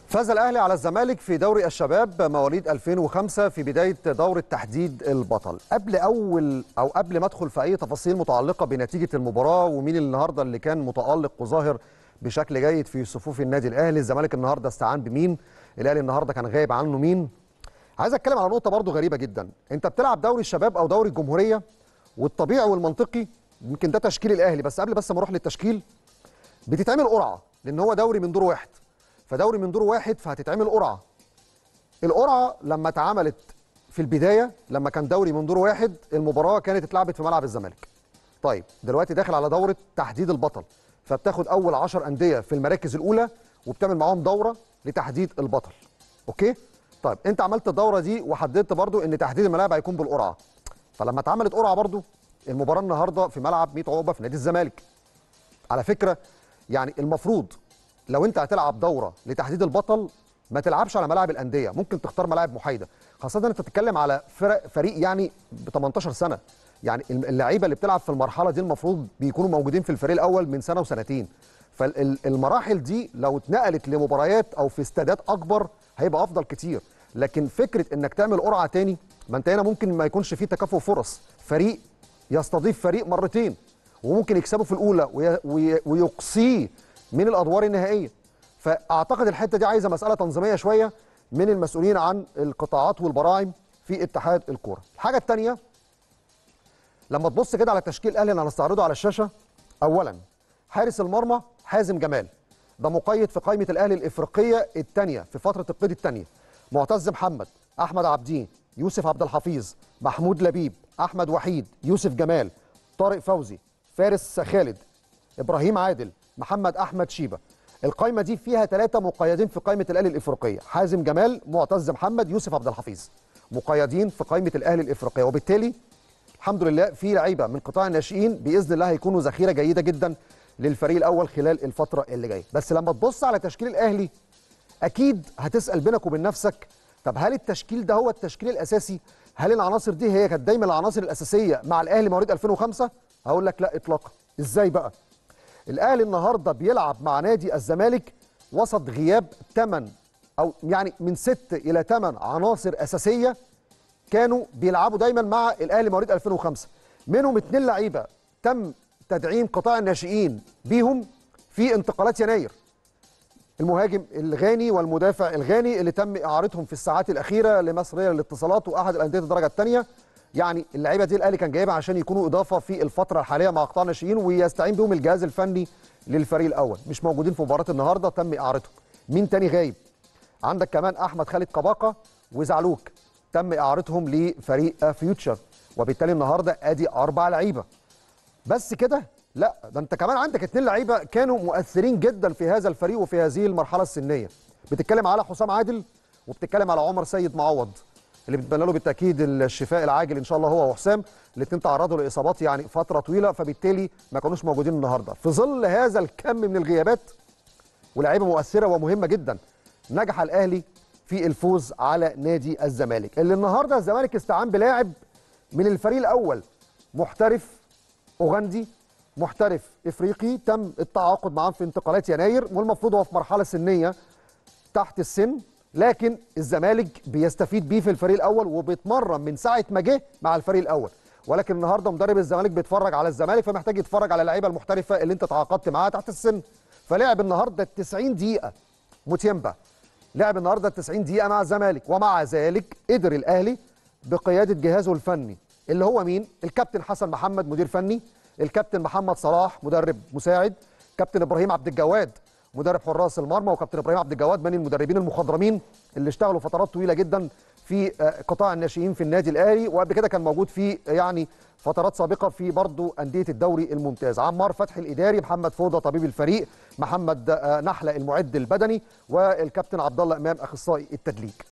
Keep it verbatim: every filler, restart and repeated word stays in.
فاز الأهلي على الزمالك في دوري الشباب مواليد ألفين وخمسة في بداية دورة تحديد البطل. قبل أول أو قبل ما أدخل في أي تفاصيل متعلقة بنتيجة المباراة ومين النهاردة اللي كان متألق وظاهر بشكل جيد في صفوف النادي الأهلي، الزمالك النهاردة استعان بمين، الأهلي النهاردة كان غايب عنه مين. عايز أتكلم على نقطة برضو غريبة جدا. أنت بتلعب دوري الشباب أو دوري الجمهورية، والطبيعي والمنطقي يمكن ده تشكيل الأهلي، بس قبل بس ما أروح للتشكيل بتتعمل قرعة، لأن هو دوري من دور واحد، فدوري من دور واحد فهتتعمل قرعه. القرعه لما اتعملت في البدايه لما كان دوري من دور واحد، المباراه كانت اتلعبت في ملعب الزمالك. طيب دلوقتي داخل على دوره تحديد البطل، فبتاخد اول عشر انديه في المراكز الاولى وبتعمل معاهم دوره لتحديد البطل. اوكي؟ طيب انت عملت الدوره دي وحددت برضو ان تحديد الملاعب هيكون بالقرعه. فلما اتعملت قرعه برضو، المباراه النهارده في ملعب ميت عقبه في نادي الزمالك. على فكره يعني المفروض لو انت هتلعب دوره لتحديد البطل ما تلعبش على ملاعب الانديه، ممكن تختار ملاعب محايده، خاصه انت بتتكلم على فرق فريق يعني ب تمنتاشر سنه. يعني اللعيبه اللي بتلعب في المرحله دي المفروض بيكونوا موجودين في الفريق الاول من سنه وسنتين. فالمراحل دي لو اتنقلت لمباريات او في استادات اكبر هيبقى افضل كتير. لكن فكره انك تعمل قرعه تاني، ما انت هنا ممكن ما يكونش فيه تكافؤ فرص، فريق يستضيف فريق مرتين وممكن يكسبه في الاولى ويقصيه من الادوار النهائيه. فاعتقد الحته دي عايزه مساله تنظيميه شويه من المسؤولين عن القطاعات والبراعم في اتحاد الكوره. الحاجه الثانيه لما تبص كده على تشكيل الاهلي اللي هنستعرضه على الشاشه، اولا حارس المرمى حازم جمال، ده مقيد في قائمه الاهلي الافريقيه الثانيه في فتره القيد الثانيه. معتز محمد، احمد عبدين، يوسف عبد الحفيظ، محمود لبيب، احمد وحيد، يوسف جمال، طارق فوزي، فارس خالد، ابراهيم عادل، محمد احمد شيبه. القائمه دي فيها ثلاثه مقيدين في قائمه الاهلي الافريقيه، حازم جمال، معتز محمد، يوسف عبد الحفيظ، مقيدين في قائمه الاهلي الافريقيه. وبالتالي الحمد لله في لعيبه من قطاع الناشئين باذن الله هيكونوا ذخيره جيده جدا للفريق الاول خلال الفتره اللي جايه. بس لما تبص على تشكيل الاهلي اكيد هتسال بينك وبين نفسك، طب هل التشكيل ده هو التشكيل الاساسي؟ هل العناصر دي هي كانت دايما العناصر الاساسيه مع الاهلي مواليد ألفين وخمسة؟ هقول لك لا اطلاقا. ازاي بقى؟ الاهلي النهارده بيلعب مع نادي الزمالك وسط غياب ثمان او يعني من ست الى ثمان عناصر اساسيه كانوا بيلعبوا دايما مع الاهلي مواليد ألفين وخمسة، منهم اثنين لعيبه تم تدعيم قطاع الناشئين بيهم في انتقالات يناير، المهاجم الغاني والمدافع الغاني اللي تم اعارتهم في الساعات الاخيره لمصريه للاتصالات واحد الانديه الدرجه الثانيه. يعني اللعيبه دي الاهلي كان جايبها عشان يكونوا اضافه في الفتره الحاليه مع قطاع الناشئين ويستعين بهم الجهاز الفني للفريق الاول. مش موجودين في مباراه النهارده، تم اعارتهم. مين تاني غايب؟ عندك كمان احمد خالد قباقه وزعلوك، تم اعارتهم لفريق فيوتشر، وبالتالي النهارده ادي اربع لعيبه. بس كده؟ لا، ده انت كمان عندك اثنين لعيبه كانوا مؤثرين جدا في هذا الفريق وفي هذه المرحله السنيه. بتتكلم على حسام عادل وبتتكلم على عمر سيد معوض اللي بتبنى له بالتاكيد الشفاء العاجل ان شاء الله هو وحسام، الاثنين تعرضوا لاصابات يعني فتره طويله، فبالتالي ما كانوش موجودين النهارده. في ظل هذا الكم من الغيابات ولاعيبه مؤثره ومهمه جدا، نجح الاهلي في الفوز على نادي الزمالك، اللي النهارده الزمالك استعان بلاعب من الفريق الاول، محترف اوغندي، محترف افريقي، تم التعاقد معاه في انتقالات يناير، والمفروض هو في مرحله سنيه تحت السن، لكن الزمالك بيستفيد بيه في الفريق الاول وبيتمرن من ساعه ما جه مع الفريق الاول. ولكن النهارده مدرب الزمالك بيتفرج على الزمالك، فمحتاج يتفرج على اللعيبه المحترفه اللي انت تعاقدت معاها تحت السن. فلعب النهارده تسعين دقيقه، موتيمبا لعب النهارده تسعين دقيقه مع الزمالك، ومع ذلك قدر الاهلي بقياده جهازه الفني اللي هو مين؟ الكابتن حسن محمد مدير فني، الكابتن محمد صلاح مدرب مساعد، كابتن ابراهيم عبد الجواد مدرب حراس المرمى، وكابتن ابراهيم عبد الجواد من المدربين المخضرمين اللي اشتغلوا فترات طويله جدا في قطاع الناشئين في النادي الاهلي، وقبل كده كان موجود في يعني فترات سابقه في برضه انديه الدوري الممتاز. عمار فتحي الاداري، محمد فوضى طبيب الفريق، محمد نحله المعد البدني، والكابتن عبد الله امام اخصائي التدليك.